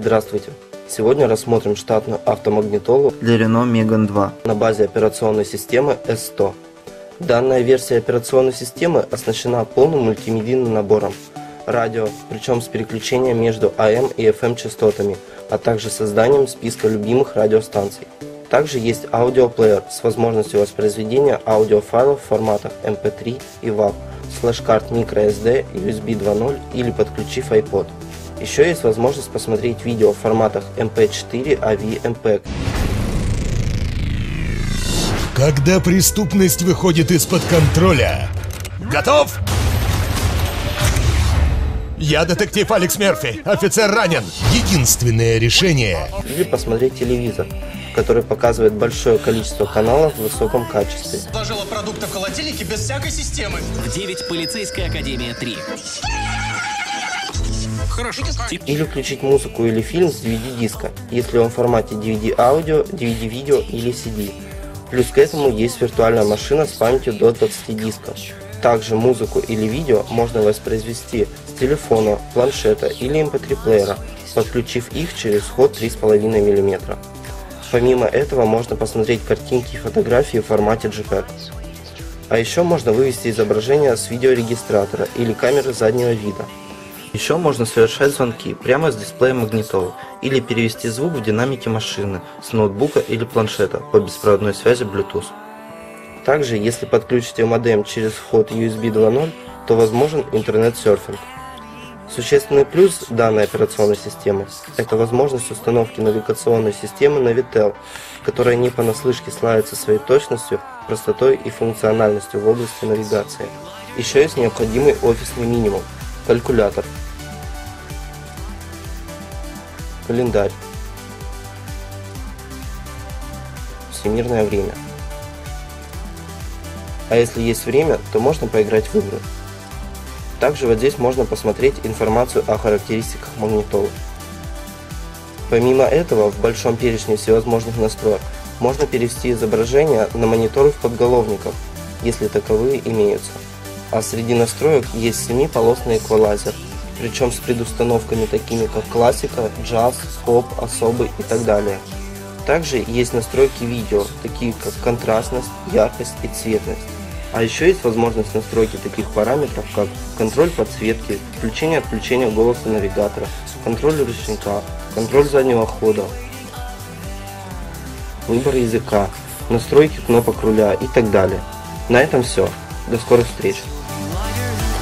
Здравствуйте! Сегодня рассмотрим штатную автомагнитолу для Renault Megane 2 на базе операционной системы S100. Данная версия операционной системы оснащена полным мультимедийным набором радио, причем с переключением между AM и FM частотами, а также созданием списка любимых радиостанций. Также есть аудиоплеер с возможностью воспроизведения аудиофайлов в форматах MP3 и WAV, с флеш-карт microSD, USB 2.0 или подключив iPod. Еще есть возможность посмотреть видео в форматах MP4, AV, MPEG. Когда преступность выходит из-под контроля. Готов? Я детектив Алекс Мерфи. Офицер ранен. Единственное решение. Или посмотреть телевизор, который показывает большое количество каналов в высоком качестве. Сложила продукты в холодильнике без всякой системы. В 9 полицейская академия 3. Хорошо. Или включить музыку или фильм с DVD-диска, если он в формате DVD-аудио, DVD-видео или CD. Плюс к этому есть виртуальная машина с памятью до 20 дисков. Также музыку или видео можно воспроизвести с телефона, планшета или MP3-плеера, подключив их через вход 3,5 мм. Помимо этого можно посмотреть картинки и фотографии в формате JPEG. А еще можно вывести изображение с видеорегистратора или камеры заднего вида. Еще можно совершать звонки прямо с дисплея магнитолы или перевести звук в динамике машины, с ноутбука или планшета по беспроводной связи Bluetooth. Также, если подключите модем через вход USB 2.0, то возможен интернет-серфинг. Существенный плюс данной операционной системы – это возможность установки навигационной системы Navitel, которая не понаслышке славится своей точностью, простотой и функциональностью в области навигации. Еще есть необходимый офисный минимум – калькулятор, календарь, всемирное время. А если есть время, то можно поиграть в игры. Также вот здесь можно посмотреть информацию о характеристиках магнитолы. Помимо этого, в большом перечне всевозможных настроек можно перевести изображение на мониторы в подголовниках, если таковые имеются. А среди настроек есть 7-полосный эквалайзер, причем с предустановками такими как классика, джаз, поп, особый и так далее. Также есть настройки видео, такие как контрастность, яркость и цветность. А еще есть возможность настройки таких параметров, как контроль подсветки, включение-отключение голоса навигатора, контроль ручника, контроль заднего хода, выбор языка, настройки кнопок руля и так далее. На этом все. До скорых встреч!